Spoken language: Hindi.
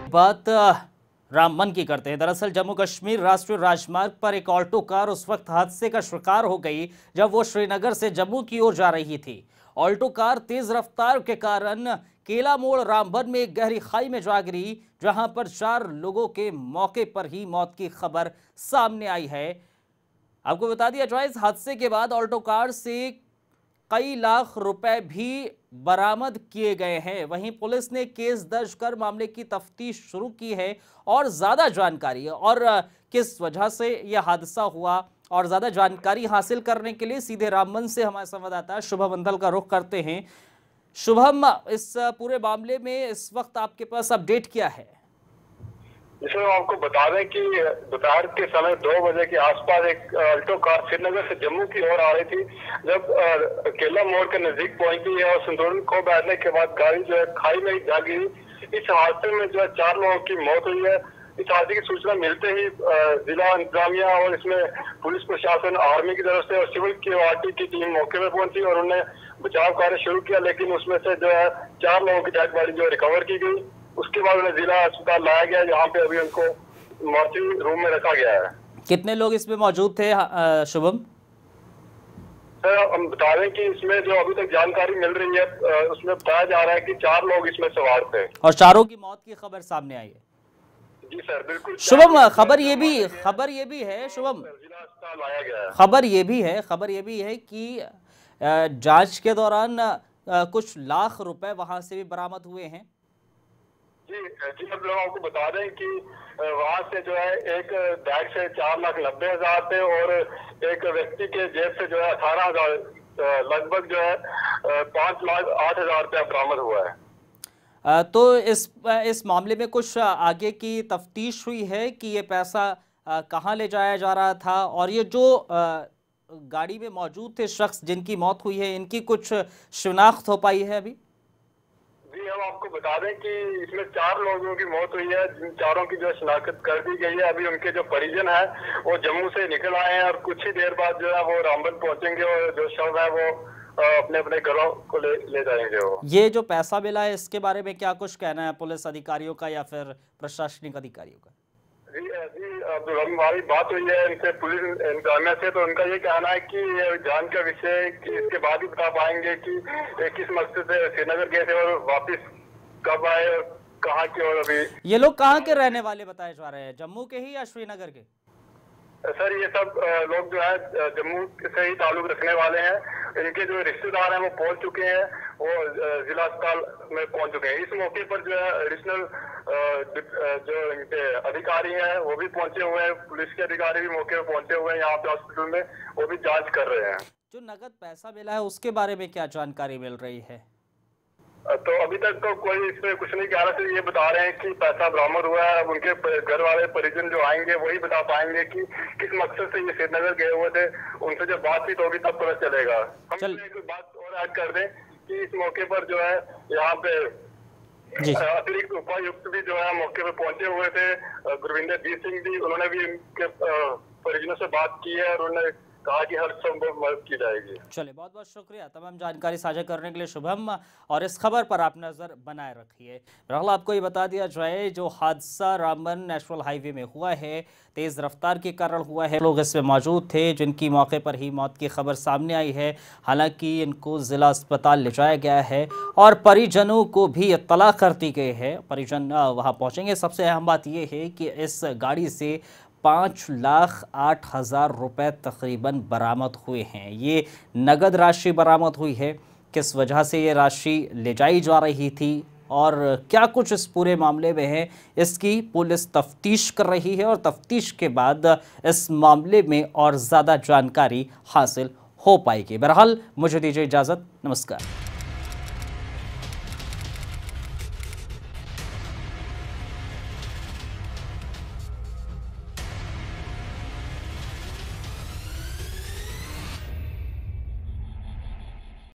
बात रामबन की करते हैं। दरअसल जम्मू कश्मीर राष्ट्रीय राजमार्ग पर एक ऑल्टो कार उस वक्त हादसे का शिकार हो गई जब वो श्रीनगर से जम्मू की ओर जा रही थी। ऑल्टो कार तेज रफ्तार के कारण केला मोड़ रामबन में एक गहरी खाई में जा गिरी, जहां पर 4 लोगों के मौके पर ही मौत की खबर सामने आई है। आपको बता दिया जाए, इस हादसे के बाद ऑल्टो कार से कई लाख रुपए भी बरामद किए गए हैं। वहीं पुलिस ने केस दर्ज कर मामले की तफ्तीश शुरू की है और ज्यादा जानकारी और किस वजह से यह हादसा हुआ और ज्यादा जानकारी हासिल करने के लिए सीधे रामबन से हमारे संवाददाता शुभम मंडल का रुख करते हैं। शुभम, इस पूरे मामले में इस वक्त आपके पास अपडेट क्या है? जिसमें आपको बता दें कि दोपहर के समय 2 बजे के आसपास एक अल्टो कार श्रीनगर से जम्मू की ओर आ रही थी। जब केला मोड़ के नजदीक पहुंची है और संतुलन खो बैठने के बाद गाड़ी जो है खाई में जा गिरी। इस हादसे में जो है 4 लोगों की मौत हुई है। इस हादसे की सूचना मिलते ही जिला इंतजामिया और इसमें पुलिस प्रशासन, आर्मी की तरफ से और सिविल की टीम मौके पर पहुंची और उन्हें बचाव कार्य शुरू किया, लेकिन उसमें से जो है 4 लोगों की डेड बॉडी जो रिकवर की गई। उसके बाद उन्हें जिला अस्पताल लाया गया, जहाँ पे अभी उनको मॉर्चरी रूम में रखा गया है। कितने लोग इसमें मौजूद थे शुभम? सर, हम बता दें कि इसमें जो अभी तक जानकारी मिल रही है उसमें बताया जा रहा है कि 4 लोग इसमें सवार थे और 4 की मौत की खबर सामने आई है। जी सर, बिल्कुल। शुभम, खबर ये भी है शुभम, जिला अस्पताल लाया गया है। खबर ये भी है कि जांच के दौरान कुछ लाख रुपए वहां से भी बरामद हुए हैं। जी हम लोग आपको बता दें कि वहाँ से जो है एक बैग से 4,90,000 थे और एक व्यक्ति के जेब से जो है 18,000 लगभग जो है 5,08,000 रुपया बरामद हुआ है। तो इस मामले में कुछ आगे की तफ्तीश हुई है कि ये पैसा कहाँ ले जाया जा रहा था और ये जो गाड़ी में मौजूद थे शख्स जिनकी मौत हुई है, इनकी कुछ शिनाख्त हो पाई है अभी? जी हम आपको बता दें कि इसमें 4 लोगों की मौत हुई है, जिन 4 की जो शिनाख्त कर दी गई है। अभी उनके जो परिजन है वो जम्मू से निकल आए हैं और कुछ ही देर बाद जो है वो रामबन पहुंचेंगे और जो शव है वो अपने अपने घरों को ले जाएंगे। वो ये जो पैसा मिला है इसके बारे में क्या कुछ कहना है पुलिस अधिकारियों का या फिर प्रशासनिक अधिकारियों का? जी हमारी बात हुई है इनसे, पुलिस इंतजामिया से, तो उनका ये कहना है कि जांच का विषय कि इसके बाद ही बता पाएंगे कि किस मकसद से श्रीनगर गए थे और वापस कब आए और कहाँ के। और अभी ये लोग कहाँ के रहने वाले बताए जा रहे हैं, जम्मू के ही या श्रीनगर के? सर ये सब लोग जो है जम्मू से ही ताल्लुक रखने वाले हैं। इनके जो रिश्तेदार हैं वो पहुंच चुके हैं, वो जिला अस्पताल में पहुंच चुके हैं। इस मौके पर जो है एडिशनल जो इनके अधिकारी हैं वो भी पहुंचे हुए हैं, पुलिस के अधिकारी भी मौके पर पहुंचे हुए हैं यहाँ पे हॉस्पिटल में, वो भी जांच कर रहे हैं। जो नगद पैसा मिला है उसके बारे में क्या जानकारी मिल रही है? तो अभी तक तो कोई इसमें कुछ नहीं कह रहा था। ये बता रहे हैं कि पैसा बरामद हुआ है। अब उनके घर वाले परिजन जो आएंगे वही बता पाएंगे कि किस मकसद से ये श्रीनगर गए हुए थे। उनसे जब बातचीत होगी तब पता चलेगा। हम एक बात और ऐड कर दें कि इस मौके पर जो है यहाँ पे अतिरिक्त उपायुक्त भी जो है मौके पे पहुंचे हुए थे, गुरविंदरजीत सिंह जी। उन्होंने भी इनके परिजनों से बात की है और उन्होंने कहा कि हर संभव मदद की जाएगी। चलिए, बहुत बहुत शुक्रिया तमाम जानकारी साझा करने के लिए शुभम, और इस खबर पर आप नजर बनाए रखिए। बहरहाल आपको ये बता दिया जाए, जो हादसा रामबन नेशनल हाईवे में हुआ है तेज रफ्तार के कारण हुआ है। लोग इसमें मौजूद थे जिनकी मौके पर ही मौत की खबर सामने आई है। हालांकि इनको जिला अस्पताल ले जाया गया है और परिजनों को भी इत्तला कर दी गई है। परिजन वहाँ पहुँचेंगे। सबसे अहम बात यह है कि इस गाड़ी से 5,08,000 रुपये तकरीबन बरामद हुए हैं। ये नगद राशि बरामद हुई है। किस वजह से ये राशि ले जाई जा रही थी और क्या कुछ इस पूरे मामले में है, इसकी पुलिस तफ्तीश कर रही है और तफ्तीश के बाद इस मामले में और ज़्यादा जानकारी हासिल हो पाएगी। बहरहाल मुझे दीजिए इजाज़त, नमस्कार।